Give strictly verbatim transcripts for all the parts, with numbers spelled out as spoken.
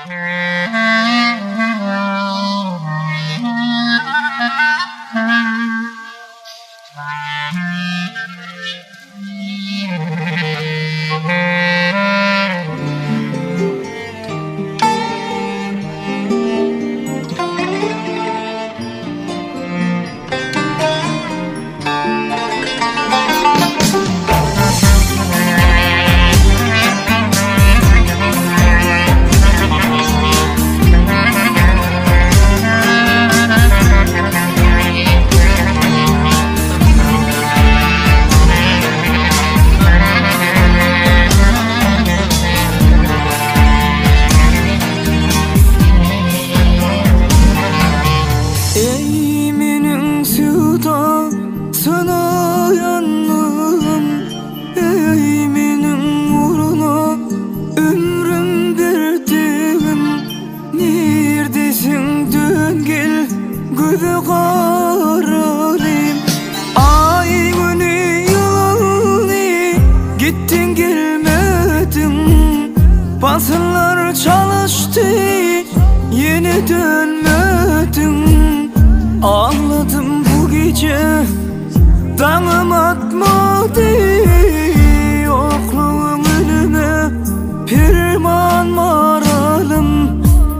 Basınlar çalıştı, yine dönmedin. Ağladım bu gece, damım atmadı. Yokluğun önüme pirman maralım.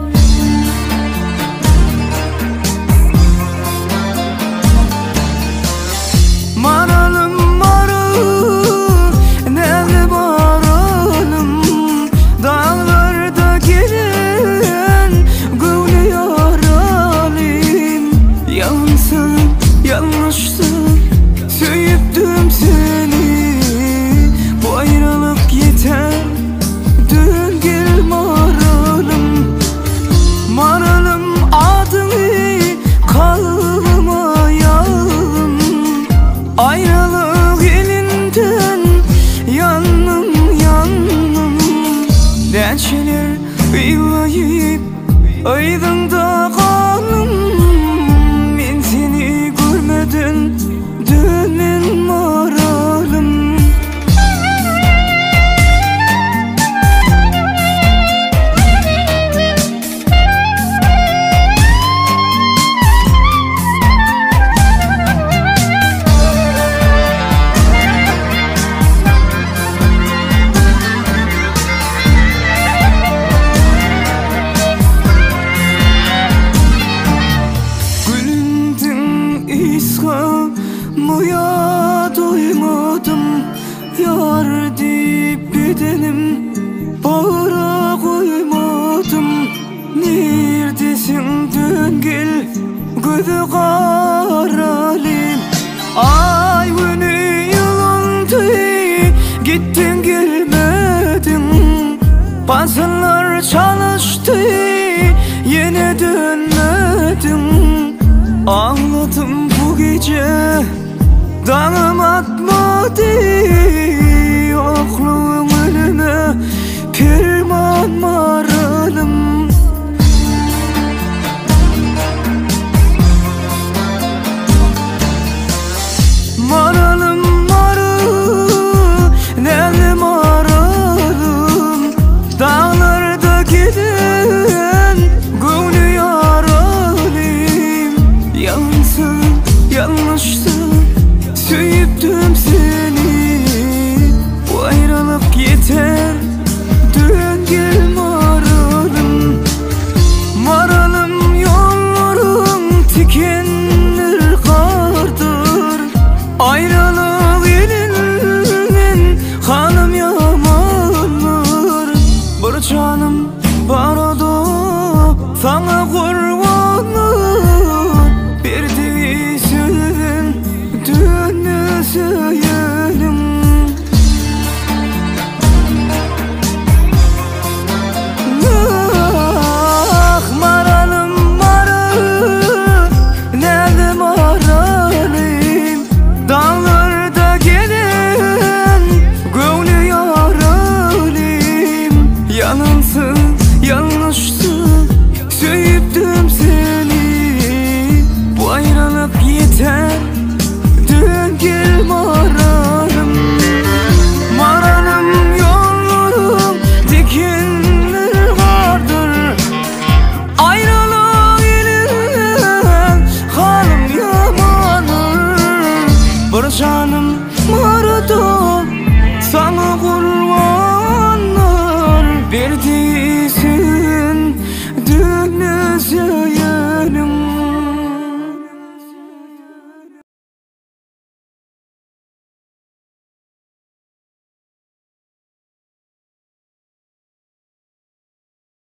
Maralım maralım, nerede maralım? Dağlarda gelen gönlü yaralim. Yansın, yanlışsın, söyüptüm seni. Bu ayrılık yeter, dön gel maralım. Maralım adını kalmayalım. Ayrılık elinden yandım yandım. Dençeler yıllayıp aydında kalım. Ben seni görmeden dönmen maralım. Muya doymadım, yar deyip bedenim bağıra koymadım. Neredesin dön gel, gözü karalim. Ay günü yılındı, gittin gelmedin. Basınlar çalıştı, yine dönmedin. Ağladım bu gece, damım atmadı. Yokluğun önüme pirman maralım. Maralım maralım, nerede maralım? Dağlarda giden gönlü yaralim. Yansın, yanlışsın, söyüptüm seni. Bu ayrılık yeter, dön gel maralım. Maralım yolların tikenler kardır. Ayrılık elinden kanım yamanlar. Bir canım var o da sana kurbanlar. Bir de söylen, dönme söyleyelim. Ah maralım maralım, nerede maralım? Dağlarda gelen gönlü yaralim. Yanılsın, yanlışsın, söyüptüm bir canım